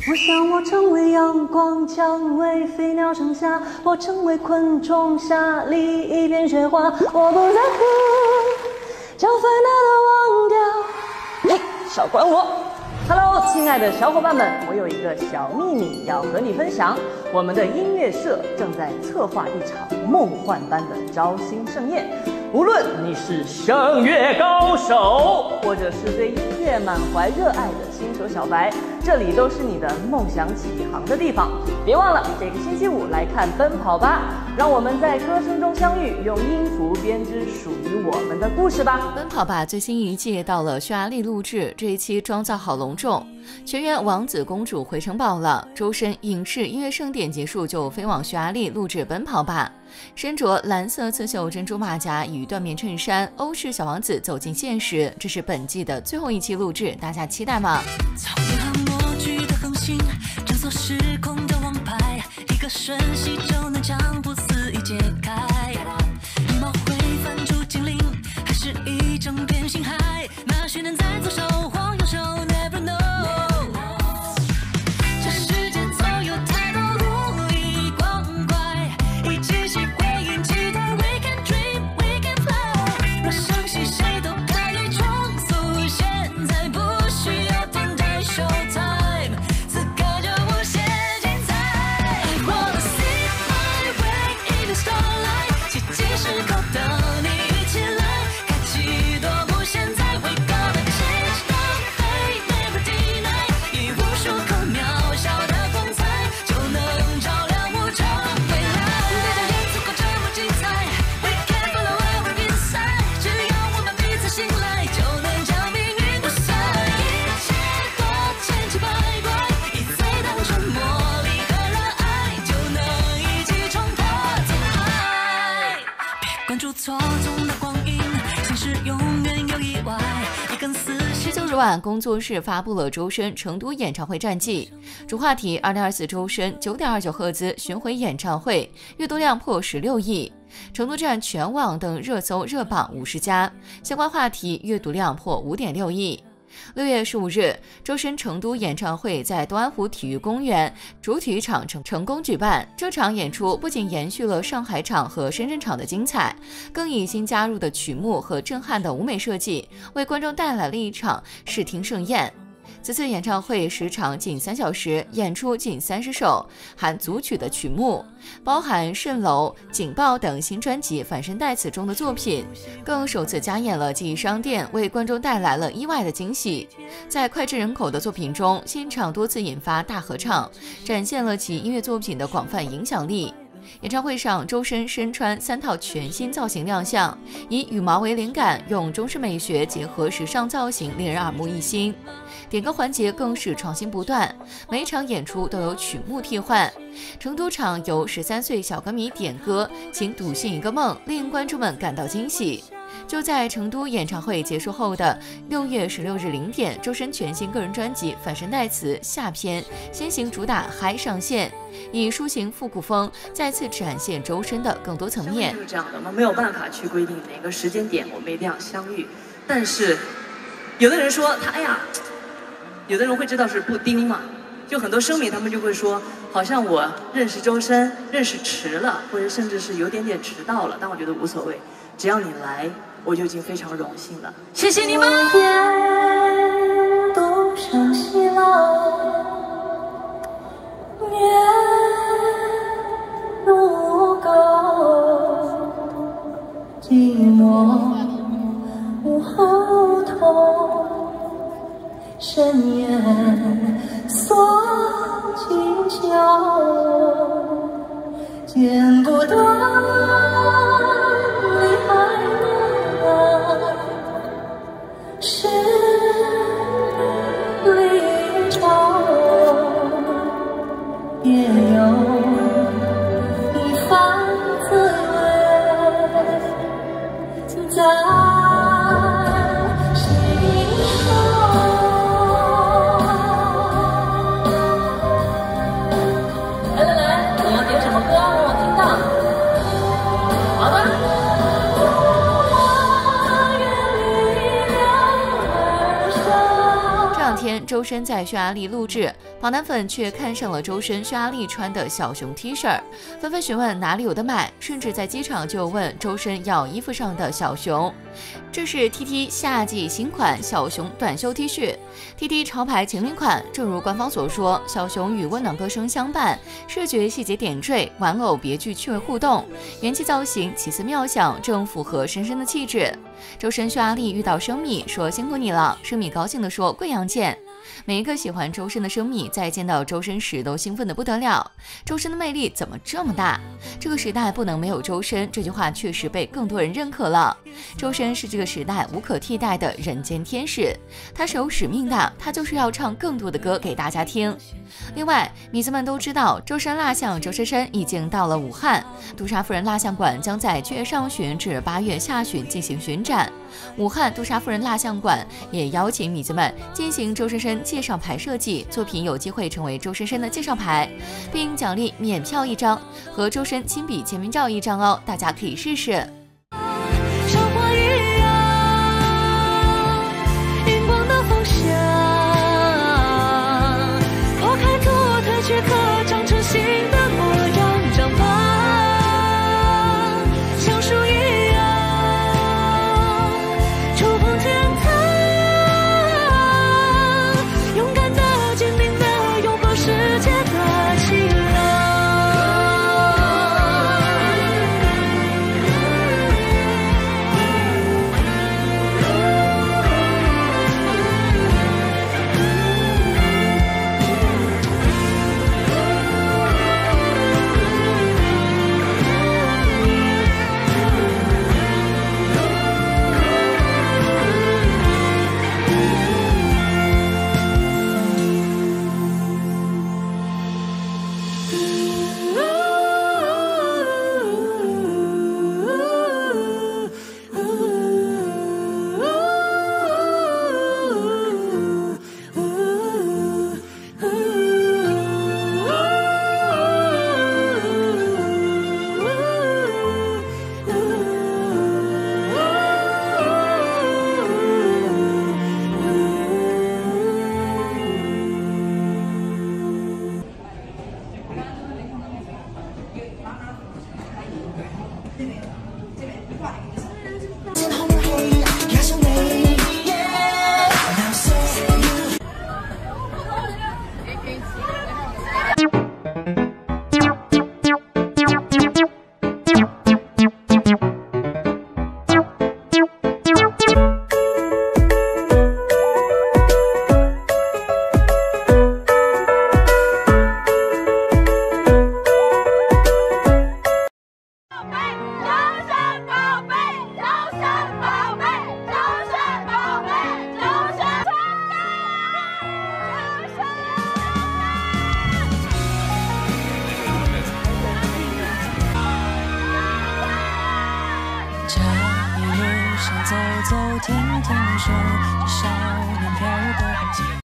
我想我成为阳光，蔷薇飞鸟成夏，我成为昆虫，沙里一片雪花，我不在乎，将烦恼都忘掉。你少管我。Hello， 亲爱的小伙伴们，我有一个小秘密要和你分享。我们的音乐社正在策划一场梦幻般的招新盛宴。无论你是声乐高手，或者是对音乐满怀热爱的新手小白，这里都是你的梦想起航的地方。别忘了这个星期五来看《奔跑吧》，让我们在歌声中相遇，用音符编织属于我们的故事吧。 奔跑吧最新一季到了匈牙利录制，这一期妆造好隆重，全员王子公主回城堡了。周深影视音乐盛典结束就飞往匈牙利录制《奔跑吧》，身着蓝色刺绣珍珠马甲与缎面衬衫，欧式小王子走进现实。这是本季的最后一期录制，大家期待吗？ 草原和默剧的恒星，穿梭时空的王牌，一个瞬息就能将不思议解开。羽毛会翻出精灵，还是一整片星海？那谁能在左手或右手 ？Never know。这世间总有太多如意光怪，一起起会引起的 We can dream, we can fly。若相信谁都可以重塑，现在不需要等待 Showtime， 此刻就无限精彩。I wanna see my way in the starlight， 奇迹时刻等你一起来，开启多幕现在 We gonna change the fate never deny， 以无数颗渺小的光彩，就能照亮无穷未来。别的人足够这么精彩 ，We can follow our inside， 只要我们彼此信赖，就能将命运打散。一切多千奇百怪，以最单纯茉莉和热爱，就能一起冲破阻碍。别关注错综的光阴，现实永远有意外，一根丝线。 昨晚工作室发布了周深成都演唱会战绩，主话题2024周深9.29赫兹巡回演唱会，阅读量破16亿，成都站全网等热搜热榜50家，相关话题阅读量破5.6亿。6月15日，周深成都演唱会在东安湖体育公园主体育场成功举办。这场演出不仅延续了上海场和深圳场的精彩，更以新加入的曲目和震撼的舞美设计，为观众带来了一场视听盛宴。此次演唱会时长仅3小时，演出近30首，含组曲的曲目，包含《蜃楼》《警报》等新专辑《反身代词》中的作品，更首次加演了记忆商店，为观众带来了意外的惊喜。在脍炙人口的作品中，现场多次引发大合唱，展现了其音乐作品的广泛影响力。演唱会上，周深身穿3套全新造型亮相，以羽毛为灵感，用中式美学结合时尚造型，令人耳目一新。点歌环节更是创新不断，每一场演出都有曲目替换。成都场由13岁小歌迷点歌，请笃信一个梦，令观众们感到惊喜。就在成都演唱会结束后的6月16日0点，周深全新个人专辑《反身代词》下篇先行主打嗨上线，以抒情复古风再次展现周深的更多层面。 就是这样的，我们没有办法去规定哪个时间点我们一定要相遇，但是有的人说他有的人会知道是布丁嘛，就很多声明他们就会说，好像我认识周深认识迟了，或者甚至是有点迟到了，但我觉得无所谓，只要你来，我就已经非常荣幸了。谢谢你们。 夜独上西楼，月如钩，寂寞无后头，深夜锁清秋，见不得你爱恋，是离愁。 周深在匈牙利录制，跑男粉却看上了周深匈牙利穿的小熊 T 恤，纷纷询问哪里有的买，甚至在机场就问周深要衣服上的小熊。这是 TT 夏季新款小熊短袖 T 恤 ，TT 潮牌情侣款。正如官方所说，小熊与温暖歌声相伴，视觉细节点缀，玩偶别具趣味互动，元气造型奇思妙想，正符合深深的气质。周深匈牙利遇到生米，说辛苦你了，生米高兴地说贵阳见。每一个喜欢周深的生米，在见到周深时都兴奋得不得了。周深的魅力怎么这么大？这个时代不能没有周深，这句话确实被更多人认可了。周深是这个时代无可替代的人间天使，他是有使命的，他就是要唱更多的歌给大家听。另外，迷子们都知道，周深蜡像周深深已经到了武汉，杜莎夫人蜡像馆将在7月上旬至8月下旬进行巡展。武汉杜莎夫人蜡像馆也邀请迷子们进行周深深介绍牌设计，作品有机会成为周深深的介绍牌，并奖励免票1张和周深亲笔签名照1张哦，大家可以试试。 像花一样荧光的方向，拨开昨天躯壳，长成新的模样，长吧，像树一样触碰天堂，勇敢的、坚定的拥抱世界的晴朗。走走停停说，这少年飘的痕迹。